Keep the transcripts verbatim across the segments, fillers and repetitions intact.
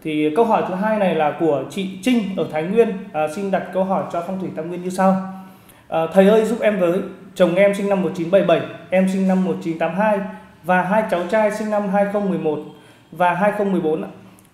Thì câu hỏi thứ hai này là của chị Trinh ở Thái Nguyên, à, xin đặt câu hỏi cho phong thủy tam nguyên như sau. À, thầy ơi giúp em với, chồng em sinh năm một nghìn chín trăm bảy mươi bảy, em sinh năm một nghìn chín trăm tám mươi hai và hai cháu trai sinh năm hai nghìn không trăm mười một và hai nghìn không trăm mười bốn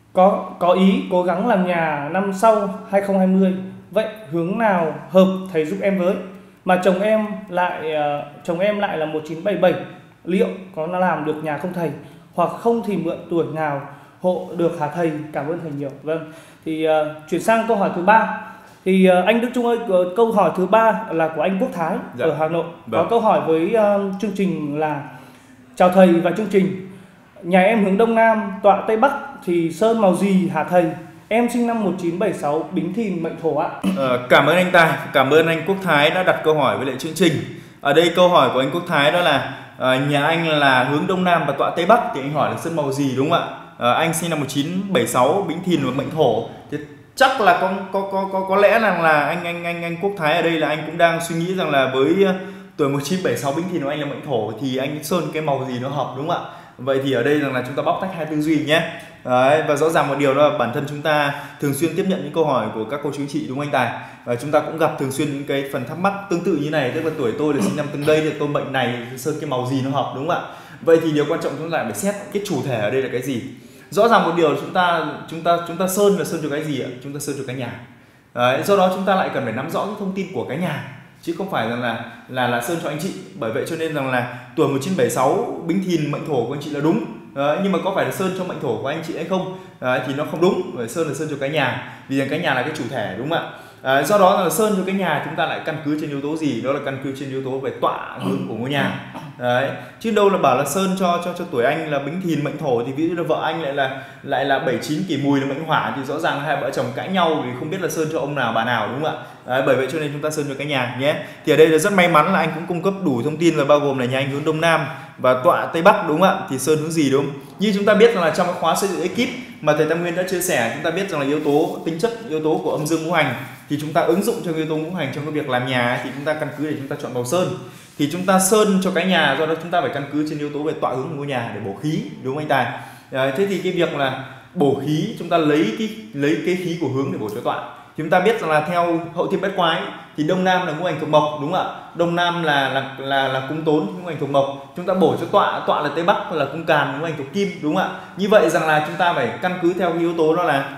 có có ý cố gắng làm nhà năm sau hai nghìn không trăm hai mươi. Vậy hướng nào hợp thầy giúp em với? Mà chồng em lại uh, chồng em lại là một nghìn chín trăm bảy mươi bảy, liệu có làm được nhà không thầy? Hoặc không thì mượn tuổi nào hộ được hả thầy? Cảm ơn thầy nhiều. Vâng, thì uh, chuyển sang câu hỏi thứ ba. Thì uh, anh Đức Trung ơi, câu hỏi thứ ba là của anh Quốc Thái, dạ, ở Hà Nội. Vâng. Có câu hỏi với uh, chương trình là: chào thầy và chương trình, nhà em hướng đông nam, tọa tây bắc, thì sơn màu gì hả thầy? Em sinh năm một nghìn chín trăm bảy mươi sáu, Bính Thìn, mệnh Thổ ạ. Ờ, cảm ơn anh Tài, cảm ơn anh Quốc Thái đã đặt câu hỏi với lại chương trình. Ở đây câu hỏi của anh Quốc Thái đó là uh, nhà anh là hướng đông nam và tọa tây bắc, thì anh hỏi là sơn màu gì, đúng không ạ? Uh, anh sinh năm một nghìn chín trăm bảy mươi sáu, Bính Thìn và mệnh Thổ. Thì chắc là có có có có có lẽ rằng là anh anh anh anh Quốc Thái ở đây là anh cũng đang suy nghĩ rằng là với uh, tuổi một nghìn chín trăm bảy mươi sáu Bính Thìn của anh là mệnh Thổ thì anh sơn cái màu gì nó hợp, đúng không ạ? Vậy thì ở đây rằng là chúng ta bóc tách hai tư duy nhé. Đấy, và rõ ràng một điều đó là bản thân chúng ta thường xuyên tiếp nhận những câu hỏi của các cô chú anh chị, đúng không anh Tài? Và chúng ta cũng gặp thường xuyên những cái phần thắc mắc tương tự như này, tức là tuổi tôi là sinh năm từng đây thì tôi mệnh này, sơn cái màu gì nó hợp, đúng không ạ? Vậy thì điều quan trọng chúng ta lại phải xét cái chủ thể ở đây là cái gì. Rõ ràng một điều chúng ta chúng ta chúng ta sơn là sơn cho cái gì ạ? Chúng ta sơn cho cái nhà. Đấy, do đó chúng ta lại cần phải nắm rõ cái thông tin của cái nhà, chứ không phải rằng là là là sơn cho anh chị. Bởi vậy cho nên rằng là tuổi một nghìn chín trăm bảy mươi sáu Bính Thìn mệnh Thổ của anh chị là đúng. Đấy, nhưng mà có phải là sơn cho mệnh Thổ của anh chị hay không? Đấy, thì nó không đúng. Bởi sơn là sơn cho cái nhà, vì rằng cái nhà là cái chủ thể, đúng không ạ? À, do đó là sơn cho cái nhà chúng ta lại căn cứ trên yếu tố gì? Đó là căn cứ trên yếu tố về tọa hướng của ngôi nhà. Đấy, chứ đâu là bảo là sơn cho cho cho tuổi anh là Bính Thìn mệnh Thổ thì ví dụ là vợ anh lại là lại là bảy chín kỷ Mùi là mệnh Hỏa thì rõ ràng hai vợ chồng cãi nhau vì không biết là sơn cho ông nào bà nào, đúng không ạ? Đấy, bởi vậy cho nên chúng ta sơn cho cái nhà nhé. Thì ở đây là rất may mắn là anh cũng cung cấp đủ thông tin là bao gồm là nhà anh hướng đông nam và tọa tây bắc, đúng không ạ? Thì sơn hướng gì, đúng không? Như chúng ta biết rằng là trong cái khóa xây dựng ekip mà thầy Tam Nguyên đã chia sẻ, chúng ta biết rằng là yếu tố tính chất, yếu tố của âm dương ngũ hành thì chúng ta ứng dụng cho yếu tố ngũ hành trong cái việc làm nhà thì chúng ta căn cứ để chúng ta chọn màu sơn. Thì chúng ta sơn cho cái nhà, do đó chúng ta phải căn cứ trên yếu tố về tọa hướng của ngôi nhà để bổ khí, đúng không anh Tài? Đấy, thế thì cái việc là bổ khí, chúng ta lấy cái lấy cái khí của hướng để bổ cho tọa. Chúng ta biết rằng là theo hậu thiên bát quái thì đông nam là ngũ hành thuộc mộc, đúng không ạ? Đông nam là là là là cung tốn, ngũ hành thuộc mộc. Chúng ta bổ cho tọa, tọa là tây bắc là cung càn, ngũ hành thuộc kim, đúng không ạ? Như vậy rằng là chúng ta phải căn cứ theo cái yếu tố đó là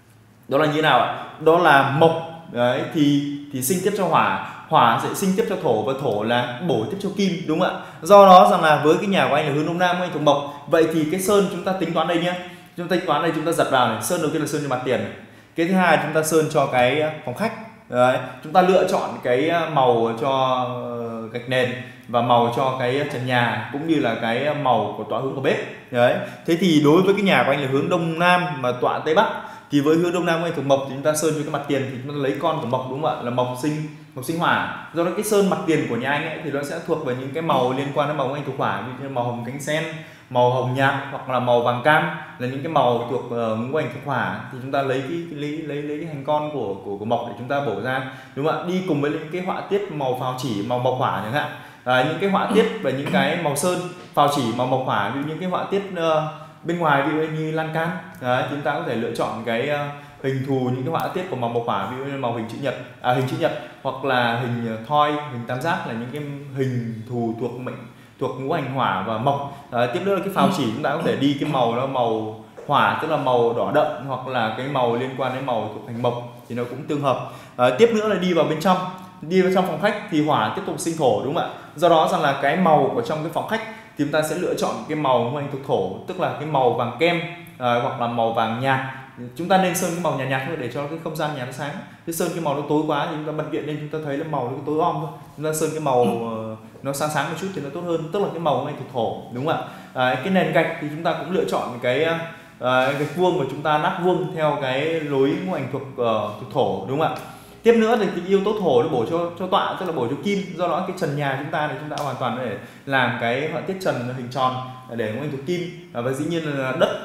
đó là như thế nào ạ? Đó là mộc, đấy, thì thì sinh tiếp cho hỏa, hỏa sẽ sinh tiếp cho thổ và thổ là bổ tiếp cho kim, đúng không ạ? Do đó rằng là với cái nhà của anh là hướng đông nam, ngũ hành thuộc mộc, vậy thì cái sơn chúng ta tính toán đây nhé. Chúng ta tính toán đây, chúng ta giật vào này, sơn đầu tiên là sơn cho mặt tiền này. Cái thứ hai chúng ta sơn cho cái phòng khách. Đấy, chúng ta lựa chọn cái màu cho gạch nền và màu cho cái trần nhà cũng như là cái màu của tọa hướng của bếp. Đấy, thế thì đối với cái nhà của anh là hướng đông nam mà tọa tây bắc thì với hướng đông nam của anh thuộc mộc thì chúng ta sơn cho cái mặt tiền thì chúng ta lấy con của mộc, đúng không ạ? Là mộc sinh mộc sinh hỏa. Do đó cái sơn mặt tiền của nhà anh ấy thì nó sẽ thuộc về những cái màu liên quan đến màu của anh thuộc hỏa, như màu hồng cánh sen, màu hồng nhạt hoặc là màu vàng cam là những cái màu thuộc ngũ hành thuộc hỏa. Thì chúng ta lấy cái lấy lấy lấy cái hành con của của của mộc để chúng ta bổ ra, đúng không ạ? Đi cùng với những cái họa tiết màu phào chỉ màu mộc hỏa chẳng hạn. À, những cái họa tiết và những cái màu sơn phào chỉ màu mộc hỏa, như những cái họa tiết uh, bên ngoài ví dụ như lan can. Đấy, chúng ta có thể lựa chọn cái uh, hình thù những cái họa tiết của màu mộc hỏa, ví dụ như màu hình chữ nhật, à, hình chữ nhật hoặc là hình thoi, hình tam giác là những cái hình thù thuộc mệnh thuộc ngũ hành hỏa và mộc. À, tiếp nữa là cái phào chỉ chúng ta có thể đi cái màu nó màu hỏa, tức là màu đỏ đậm, hoặc là cái màu liên quan đến màu thuộc hành mộc thì nó cũng tương hợp. À, tiếp nữa là đi vào bên trong, đi vào trong phòng khách thì hỏa tiếp tục sinh thổ, đúng không ạ? Do đó rằng là cái màu của trong cái phòng khách thì chúng ta sẽ lựa chọn cái màu ngũ hành thuộc thổ, tức là cái màu vàng kem à, hoặc là màu vàng nhạt. Chúng ta nên sơn cái màu nhạt nhạt thôi để cho cái không gian nhà nó sáng. Chứ sơn cái màu nó tối quá thì chúng ta bật điện lên chúng ta thấy là màu nó tối om thôi. Chúng ta sơn cái màu nó sáng sáng một chút thì nó tốt hơn, tức là cái màu ngũ hành thuộc thổ, đúng không ạ? À, cái nền gạch thì chúng ta cũng lựa chọn cái uh, gạch vuông và chúng ta nát vuông theo cái lối ngũ hành thuộc uh, thuộc thổ, đúng không ạ? Tiếp nữa thì cái yếu tố thổ nó bổ cho cho tọa, tức là bổ cho kim. Do đó cái trần nhà chúng ta thì chúng ta hoàn toàn để làm cái họa tiết trần hình tròn để ngũ hành thuộc kim. À, và dĩ nhiên là đất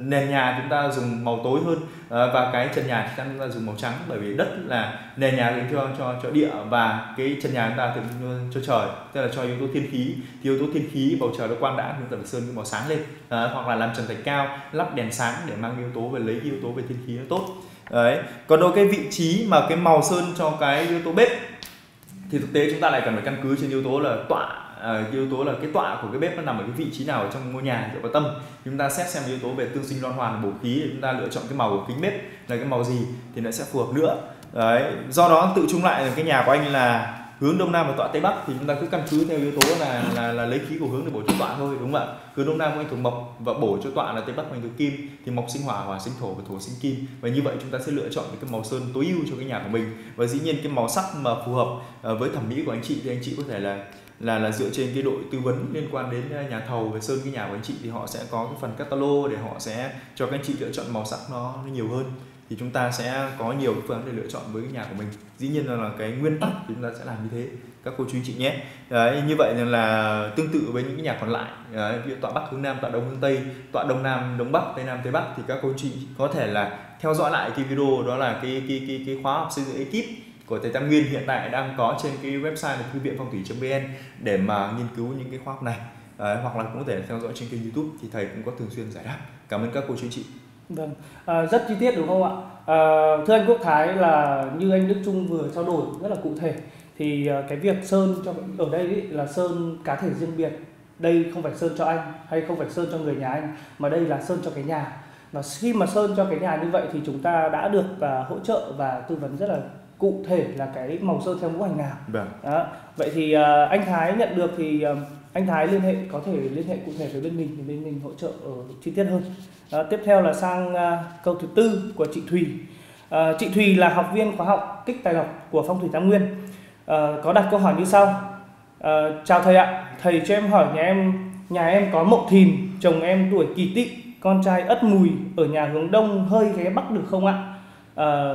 nền nhà chúng ta dùng màu tối hơn, uh, và cái trần nhà chúng ta dùng màu trắng, bởi vì đất là nền nhà dành cho cho cho địa và cái trần nhà chúng ta tự cho trời, tức là cho yếu tố thiên khí. Thì yếu tố thiên khí bầu trời nó quang đãng, chúng ta phải sơn cái màu sáng lên, uh, hoặc là làm trần thạch cao, lắp đèn sáng để mang yếu tố về lấy cái yếu tố về thiên khí nó tốt. Đấy. Còn đối cái vị trí mà cái màu sơn cho cái yếu tố bếp thì thực tế chúng ta lại cần phải căn cứ trên yếu tố là tọa, à, yếu tố là cái tọa của cái bếp nó nằm ở cái vị trí nào ở trong ngôi nhà dựa vào tâm. Chúng ta xét xem yếu tố về tương sinh loan hoàn bổ khí để chúng ta lựa chọn cái màu của kính bếp là cái màu gì thì nó sẽ phù hợp nữa. Đấy. Do đó tự chung lại là cái nhà của anh là hướng đông nam và tọa tây bắc, thì chúng ta cứ căn cứ theo yếu tố là là, là lấy khí của hướng để bổ cho tọa thôi, đúng không ạ? Hướng đông nam của anh thuộc mộc và bổ cho tọa là tây bắc của anh thuộc kim, thì mộc sinh hỏa, hỏa sinh thổ và thổ sinh kim, và như vậy chúng ta sẽ lựa chọn cái màu sơn tối ưu cho cái nhà của mình. Và dĩ nhiên cái màu sắc mà phù hợp với thẩm mỹ của anh chị thì anh chị có thể là là là dựa trên cái đội tư vấn liên quan đến nhà thầu về sơn cái nhà của anh chị, thì họ sẽ có cái phần catalog để họ sẽ cho các anh chị lựa chọn màu sắc nó, nó nhiều hơn, thì chúng ta sẽ có nhiều phương án để lựa chọn với cái nhà của mình. Dĩ nhiên là, là cái nguyên tắc thì chúng ta sẽ làm như thế các cô chú anh chị nhé. Đấy, như vậy là tương tự với những cái nhà còn lại. Đấy, ví dụ tọa bắc hướng nam, tọa đông hướng tây, tọa đông nam đông bắc, tây nam tây bắc, thì các cô chị có thể là theo dõi lại cái video đó là cái cái cái cái khóa học xây dựng ekip của thầy Tam Nguyên hiện tại đang có trên cái website là thư viện phong thủy chấm vn để mà nghiên cứu những cái khóa học này. Đấy, hoặc là cũng có thể theo dõi trên kênh YouTube thì thầy cũng có thường xuyên giải đáp. Cảm ơn các cô chú anh chị. Vâng, à, rất chi tiết đúng không ạ? À, thưa anh Quốc Thái, là như anh Đức Trung vừa trao đổi rất là cụ thể, thì uh, cái việc sơn cho ở đây ý, là sơn cá thể riêng biệt. Đây không phải sơn cho anh hay không phải sơn cho người nhà anh, mà đây là sơn cho cái nhà. Và khi mà sơn cho cái nhà như vậy thì chúng ta đã được uh, hỗ trợ và tư vấn rất là cụ thể là cái màu sơn theo ngũ hành nào. Vâng. Đó. Vậy thì uh, anh Thái nhận được thì uh, anh Thái liên hệ có thể liên hệ cụ thể với bên mình thì bên mình hỗ trợ ở chi tiết hơn. À, tiếp theo là sang uh, câu thứ tư của chị Thùy. À, chị Thùy là học viên khóa học Kích Tài Lộc của Phong thủy Tam Nguyên. À, có đặt câu hỏi như sau. À, chào thầy ạ, thầy cho em hỏi nhà em nhà em có Mậu Thìn, chồng em tuổi Kỷ Tỵ, con trai Ất Mùi, ở nhà hướng đông hơi ghé bắc được không ạ? À,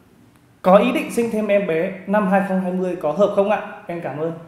có ý định sinh thêm em bé năm hai không hai không, có hợp không ạ? Em cảm ơn.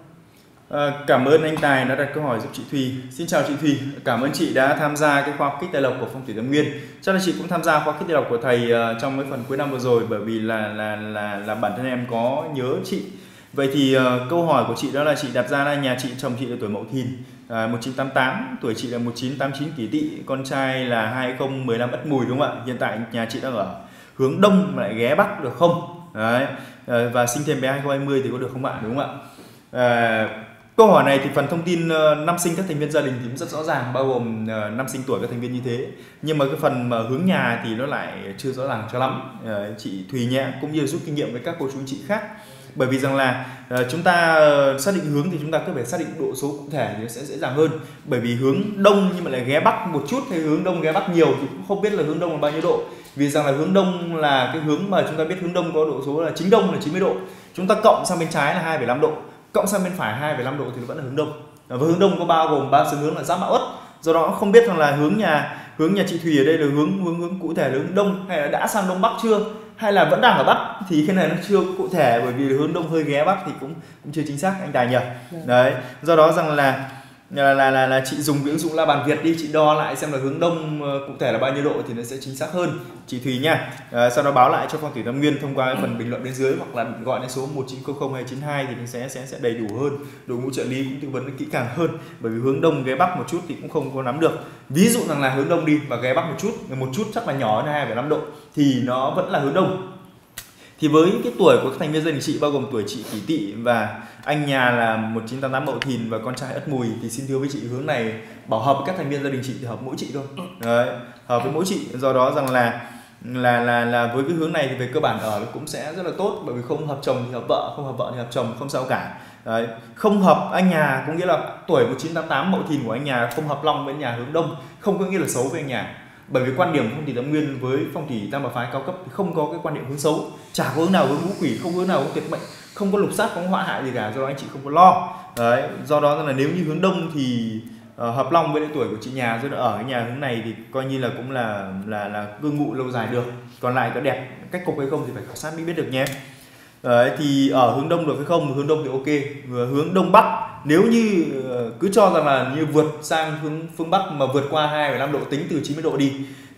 À, cảm ơn anh Tài đã đặt câu hỏi giúp chị Thùy. Xin chào chị Thùy, cảm ơn chị đã tham gia cái khóa học Kích Tài Lộc của Phong thủy Tam Nguyên. Chắc là chị cũng tham gia khóa Kích Tài Lộc của thầy uh, trong cái phần cuối năm vừa rồi, bởi vì là là là là bản thân em có nhớ chị. Vậy thì uh, câu hỏi của chị đó là chị đặt ra là nhà chị, chồng chị là tuổi Mậu Thìn, uh, một nghìn chín trăm tám mươi tám, tuổi chị là một nghìn chín trăm tám mươi chín Kỷ Tỵ, con trai là hai không một năm Ất Mùi, đúng không ạ? Hiện tại nhà chị đang ở hướng đông mà lại ghé bắc được không? Đấy. Uh, và sinh thêm bé hai không hai không thì có được không ạ? Đúng không ạ? Uh, Câu hỏi này thì phần thông tin uh, năm sinh các thành viên gia đình thì cũng rất rõ ràng, bao gồm uh, năm sinh tuổi các thành viên như thế. Nhưng mà cái phần mà hướng nhà thì nó lại chưa rõ ràng cho lắm. Uh, chị Thùy nhé, cũng như rút kinh nghiệm với các cô chú anh chị khác. Bởi vì rằng là uh, chúng ta uh, xác định hướng thì chúng ta cứ phải xác định độ số cụ thể thì nó sẽ dễ dàng hơn. Bởi vì hướng đông nhưng mà lại ghé bắc một chút hay hướng đông ghé bắc nhiều thì cũng không biết là hướng đông là bao nhiêu độ. Vì rằng là hướng đông là cái hướng mà chúng ta biết hướng đông có độ số là chính đông là chín mươi độ. Chúng ta cộng sang bên trái là hai phẩy năm độ. Cộng sang bên phải hai phẩy năm độ thì vẫn là hướng đông. Và hướng đông có bao gồm ba xướng hướng là Giáp Mão Ất. Do đó không biết rằng là hướng nhà hướng nhà chị Thùy ở đây là hướng hướng hướng cụ thể là hướng đông hay là đã sang đông bắc chưa, hay là vẫn đang ở bắc, thì cái này nó chưa cụ thể, bởi vì hướng đông hơi ghé bắc thì cũng cũng chưa chính xác anh Tài nhỉ. Đấy, do đó rằng là là là là, là chị dùng cái ứng dụng La Bàn Việt đi, chị đo lại xem là hướng đông cụ thể là bao nhiêu độ thì nó sẽ chính xác hơn chị Thùy nha. À, sau đó báo lại cho Phong thủy Tam Nguyên thông qua cái phần bình luận bên dưới, hoặc là gọi đến số một chín không không hai chín hai thì nó sẽ sẽ sẽ đầy đủ hơn. Đội ngũ trợ lý cũng tư vấn kỹ càng hơn, bởi vì hướng đông ghé bắc một chút thì cũng không có nắm được. Ví dụ rằng là hướng đông đi và ghé bắc một chút, một chút chắc là nhỏ hơn hai phẩy năm độ thì nó vẫn là hướng đông. Thì với cái tuổi của các thành viên gia đình chị, bao gồm tuổi chị Kỷ Tỵ và anh nhà là một nghìn chín trăm tám mươi tám Mậu Thìn và con trai Ất Mùi, thì xin thưa với chị, hướng này bảo hợp với các thành viên gia đình chị thì hợp mỗi chị thôi. Đấy, hợp với mỗi chị. Do đó rằng là là là là với cái hướng này thì về cơ bản ở cũng sẽ rất là tốt, bởi vì không hợp chồng thì hợp vợ, không hợp vợ thì hợp chồng, không sao cả. Đấy, không hợp anh nhà có nghĩa là tuổi một nghìn chín trăm tám mươi tám Mậu Thìn của anh nhà không hợp long với nhà hướng đông, không có nghĩa là xấu với anh nhà. Bởi vì quan điểm Phong thủy Tam Nguyên với phong thủy tam bảo phái cao cấp thì không có cái quan điểm hướng xấu, chả có hướng nào hướng ngũ quỷ, không hướng nào hướng tuyệt mệnh, không có lục sát, không có họa hại gì cả, do đó anh chị không có lo. Đấy, do đó là nếu như hướng đông thì uh, hợp long với tuổi của chị nhà, rồi ở cái nhà hướng này thì coi như là cũng là là là cư ngụ lâu dài được. Còn lại có đẹp cách cục hay không thì phải khảo sát mới biết được nhé. Đấy, thì ở hướng đông được hay không? Hướng đông thì ok. Hướng đông bắc nếu như cứ cho rằng là như vượt sang phương phương bắc mà vượt qua hai phẩy năm độ tính từ chín mươi độ đi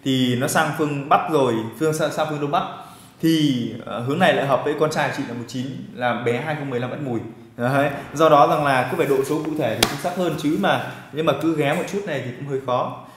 thì nó sang phương Bắc rồi, phương sang, sang phương Đông Bắc, thì uh, hướng này lại hợp với con trai chị là một chín, là bé hai không một năm Ất Mùi. Đấy. Do đó rằng là cứ phải độ số cụ thể thì chính xác hơn, chứ mà nhưng mà cứ ghé một chút này thì cũng hơi khó.